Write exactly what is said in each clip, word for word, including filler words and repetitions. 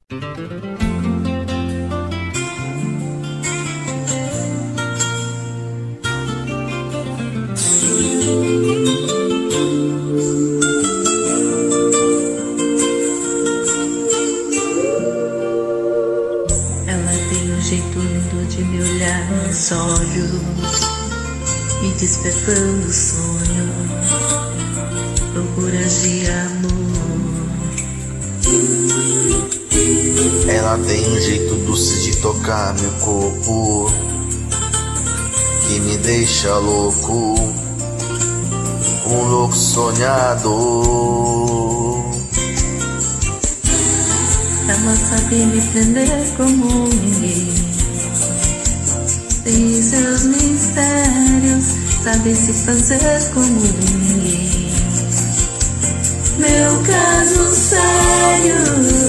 Ela tem um jeito lindo de me olhar nos olhos, me despertando sonho, loucuras de amor. Ela tem um jeito doce de tocar meu corpo, que me deixa louco, um louco sonhador. Ela sabe me prender como ninguém, tem seus mistérios, sabe se fazer como ninguém. Meu caso sério,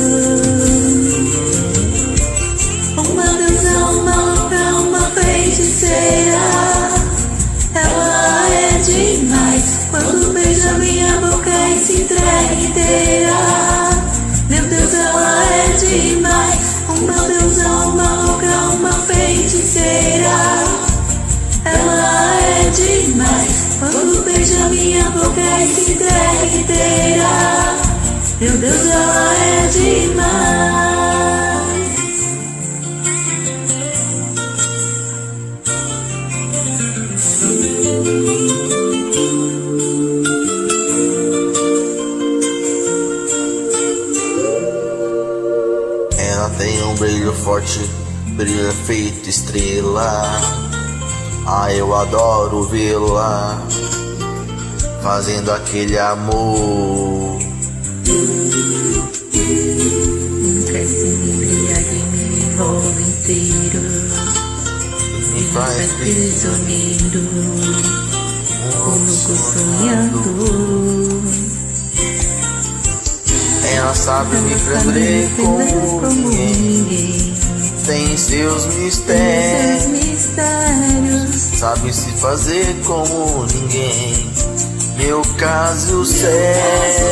uma deusa, uma louca, uma feiticeira. Ela é demais quando beija minha boca e se entrega inteira. Meu Deus, ela é demais, uma deusa, uma louca, uma feiticeira. Ela é demais quando beija minha boca e se entrega inteira. Meu Deus, ela é demais. Ela tem um brilho forte, brilho feito estrela. Ah, eu adoro vê-la fazendo aquele amor. Cresce, me embriaga e me envolve inteiro, Me faz prisioneiro, um louco sonhador. Ela sabe me prender como ninguém, tem seus mistérios, sabe se fazer como ninguém. Meu caso sério,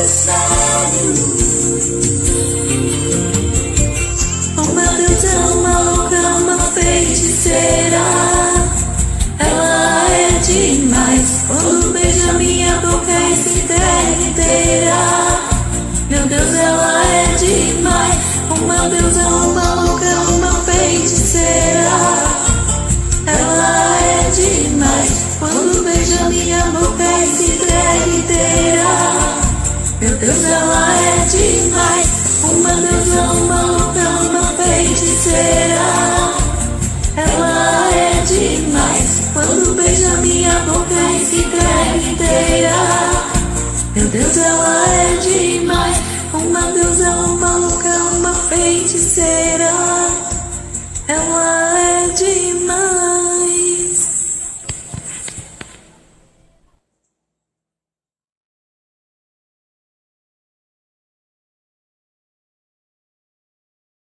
uma deusa, uma louca, uma feiticeira. Ela é demais quando beija minha boca e se entrega inteira. Meu Deus, ela é demais, uma deusa, uma louca, uma feiticeira. Ela é demais quando beija minha boca e se entrega inteira. Meu Deus, ela é demais, uma deusa, uma louca, uma feiticeira. Ela é demais quando beija minha boca e se entrega inteira. Meu Deus, ela é demais, uma deusa, uma louca, uma feiticeira. Ela é demais.